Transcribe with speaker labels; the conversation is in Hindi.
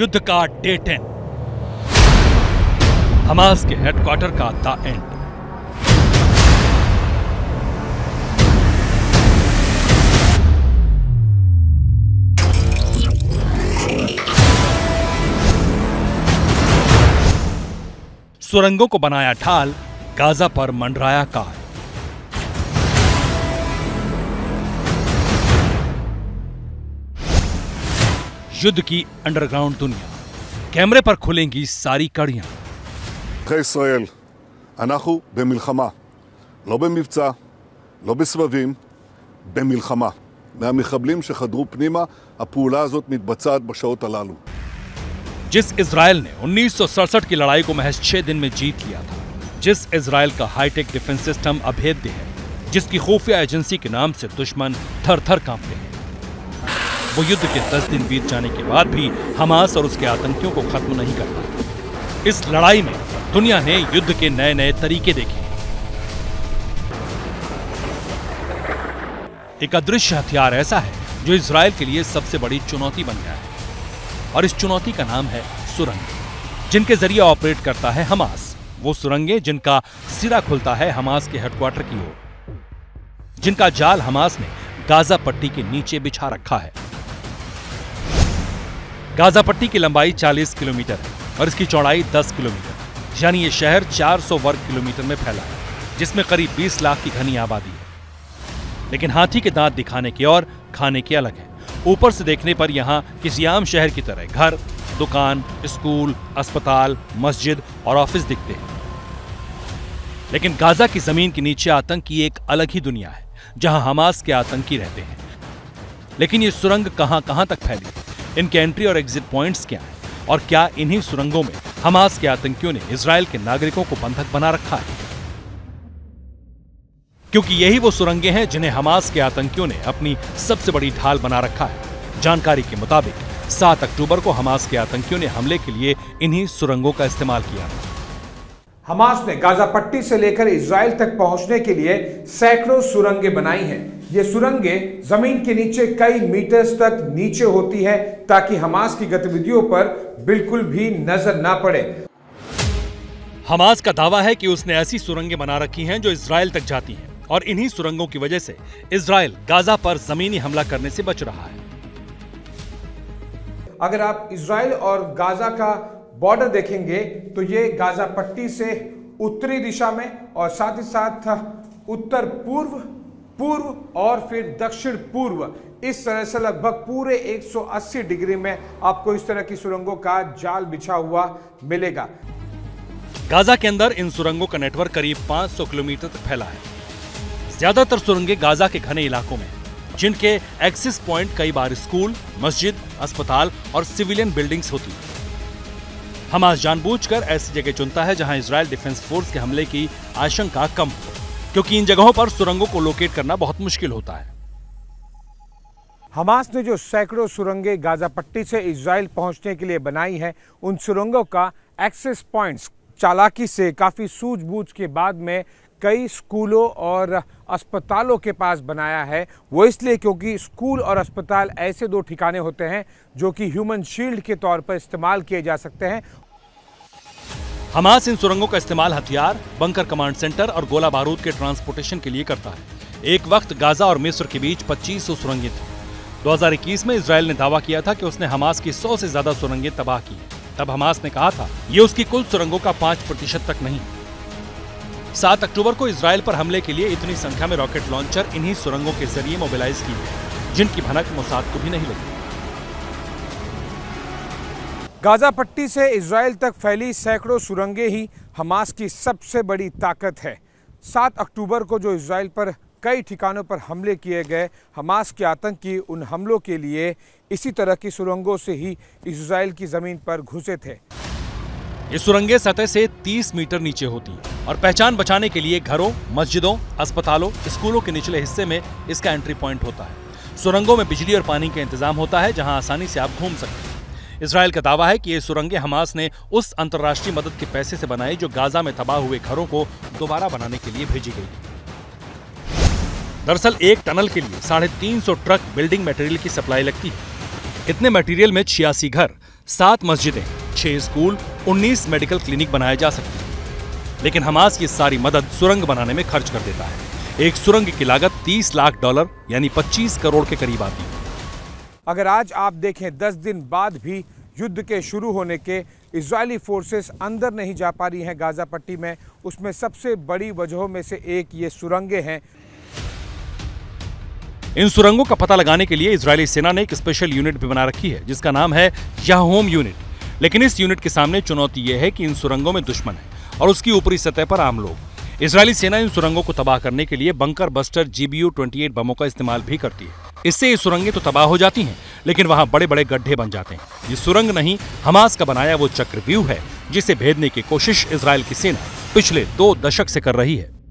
Speaker 1: युद्ध का डे 10, हमास के हेडक्वार्टर का द एंड। सुरंगों को बनाया ढाल, गाजा पर मंडराया काल। युद्ध की अंडरग्राउंड दुनिया, कैमरे पर खुलेंगी सारी कड़ियां।
Speaker 2: ישראל, אנחנו במלחמה, לא במבצע, לא בסבבים, במלחמה. מהמחבלים שחדרו פנימה, הפעולה הזאת מתבצעת בשעות הללו.
Speaker 1: जिस इजराइल ने 1967 की लड़ाई को महज 6 दिन में जीत लिया था, जिस इजराइल का हाईटेक डिफेंस सिस्टम अभेद्य है, जिसकी खुफिया एजेंसी के नाम से दुश्मन थर-थर कांपते हैं, वो युद्ध के 10 दिन बीत जाने के बाद भी हमास और उसके आतंकियों को खत्म नहीं करता। इस लड़ाई में दुनिया ने युद्ध के नए नए तरीके देखे। एक अदृश्य हथियार ऐसा है जो इजराइल के लिए सबसे बड़ी चुनौती बन गया है, और इस चुनौती का नाम है सुरंग, जिनके जरिए ऑपरेट करता है हमास। वो सुरंगें जिनका सिरा खुलता है हमास के हेडक्वार्टर की ओर, जिनका जाल हमास ने गाजा पट्टी के नीचे बिछा रखा है। गाजा पट्टी की लंबाई 40 किलोमीटर है और इसकी चौड़ाई 10 किलोमीटर, यानी ये शहर 400 वर्ग किलोमीटर में फैला है, जिसमें करीब 20 लाख की घनी आबादी है। लेकिन हाथी के दांत दिखाने के और खाने के अलग है। ऊपर से देखने पर यहाँ किसी आम शहर की तरह घर, दुकान, स्कूल, अस्पताल, मस्जिद और ऑफिस दिखते हैं। लेकिन गाजा की जमीन के नीचे आतंक की एक अलग ही दुनिया है, जहां हमास के आतंकी रहते हैं। लेकिन ये सुरंग कहां तक फैली है, इनके एंट्री और एग्जिट पॉइंट्स क्या हैं, और क्या इन्हीं सुरंगों में हमास के आतंकियों ने इजराइल के नागरिकों को बंधक बना रखा है? क्योंकि यही वो सुरंगें हैं जिन्हें हमास के आतंकियों ने अपनी सबसे बड़ी ढाल बना रखा है। जानकारी के मुताबिक 7 अक्टूबर को हमास के आतंकियों ने हमले के लिए इन्हीं सुरंगों का इस्तेमाल किया।
Speaker 3: हमास ने गाजा पट्टी से लेकर इजराइल तक पहुंचने के लिए सैकड़ों सुरंगें बनाई हैं। ये सुरंगें जमीन के नीचे कई मीटर्स तक नीचे होती हैं, ताकि हमास की गतिविधियों पर बिल्कुल भी नजर ना पड़े।
Speaker 1: हमास का दावा है कि उसने ऐसी सुरंगें बना रखी हैं जो इजराइल तक जाती हैं, और इन्हीं सुरंगों की वजह से इजराइल गाजा पर जमीनी हमला करने से बच रहा है।
Speaker 3: अगर आप इजराइल और गाजा का बॉर्डर देखेंगे तो ये गाजा पट्टी से उत्तरी दिशा में और साथ ही साथ उत्तर पूर्व और फिर दक्षिण पूर्व, इस तरह से लगभग पूरे 180 डिग्री में आपको इस तरह की सुरंगों का जाल बिछा हुआ मिलेगा।
Speaker 1: गाजा के अंदर इन सुरंगों का नेटवर्क करीब 500 किलोमीटर तक फैला है। ज्यादातर सुरंगें गाजा के घने इलाकों में, जिनके एक्सेस पॉइंट कई बार स्कूल, मस्जिद, अस्पताल और सिविलियन बिल्डिंग्स होती हैं। हमास जानबूझकर ऐसी जगह चुनता है जहां इजराइल डिफेंस फोर्स के हमले की आशंका कम हो, क्योंकि इन जगहों पर सुरंगों को लोकेट करना बहुत मुश्किल होता है।
Speaker 3: हमास ने जो सैकड़ों सुरंगें गाजा पट्टी से इजराइल पहुंचने के लिए बनाई हैं, उन सुरंगों का एक्सेस पॉइंट्स चालाकी से काफी सूझबूझ के बाद में कई स्कूलों और अस्पतालों के पास बनाया है। वो इसलिए क्योंकि स्कूल और अस्पताल ऐसे 2 ठिकाने होते हैं जो कि ह्यूमन शील्ड के तौर पर इस्तेमाल किए जा सकते हैं।
Speaker 1: हमास इन सुरंगों का इस्तेमाल हथियार, बंकर कमांड सेंटर और गोला बारूद के ट्रांसपोर्टेशन के लिए करता है। एक वक्त गाजा और मिस्र के बीच 2500 सुरंगें थी। 2021 में इजराइल ने दावा किया था कि उसने हमास की 100 से ज्यादा सुरंगें तबाह की। तब हमास ने कहा था ये उसकी कुल सुरंगों का 5% तक नहीं। 7 अक्टूबर को इजराइल पर हमले के लिए इतनी संख्या में रॉकेट लॉन्चर इन्हीं सुरंगों के जरिए मोबिलाइज की गई, जिनकी भनक मोसाद को भी नहीं लगी।
Speaker 3: गाजा पट्टी से इजराइल तक फैली सैकड़ों सुरंगें ही हमास की सबसे बड़ी ताकत है। 7 अक्टूबर को जो इजराइल पर कई ठिकानों पर हमले किए गए, हमास के आतंकी उन हमलों के लिए इसी तरह की सुरंगों से ही इजराइल की जमीन पर घुसे थे।
Speaker 1: ये सुरंगें सतह से 30 मीटर नीचे होती हैं और पहचान बचाने के लिए घरों, मस्जिदों, अस्पतालों, स्कूलों के निचले हिस्से में इसका एंट्री पॉइंट होता है। सुरंगों में बिजली और पानी का इंतजाम होता है, जहां आसानी से आप घूम सकते हैं। इजराइल का दावा है कि ये सुरंगें हमास ने उस अंतर्राष्ट्रीय मदद के पैसे से बनाई जो गाजा में तबाह हुए घरों को दोबारा बनाने के लिए भेजी गई। दरअसल एक टनल के लिए 350 ट्रक बिल्डिंग मटेरियल की सप्लाई लगती है। इतने मटेरियल में 86 घर, 7 मस्जिदें, 6 स्कूल, 19 मेडिकल क्लिनिक बनाए जा सकते हैं। लेकिन हमास ये सारी मदद सुरंग बनाने में खर्च कर देता है। एक सुरंग की लागत $30 लाख यानी 25 करोड़ के करीब आती है।
Speaker 3: अगर आज आप देखें 10 दिन बाद भी युद्ध के शुरू होने के इजरायली फोर्सेस अंदर नहीं जा पा रही हैं गाजा पट्टी में, उसमें सबसे बड़ी वजहों में से एक ये सुरंगें हैं।
Speaker 1: इन सुरंगों का पता लगाने के लिए इजरायली सेना ने एक स्पेशल यूनिट भी बना रखी है जिसका नाम है याहोम यूनिट। लेकिन इस यूनिट के सामने चुनौती यह है कि इन सुरंगों में दुश्मन है और उसकी ऊपरी सतह पर आम लोग। इजरायली सेना इन सुरंगों को तबाह करने के लिए बंकर बस्टर GBU-28 बमों का इस्तेमाल भी करती है। इससे ये सुरंगें तो तबाह हो जाती हैं, लेकिन वहां बड़े बड़े गड्ढे बन जाते हैं। ये सुरंग नहीं, हमास का बनाया वो चक्रव्यूह है जिसे भेदने की कोशिश इजरायल की सेना पिछले 2 दशक से कर रही है।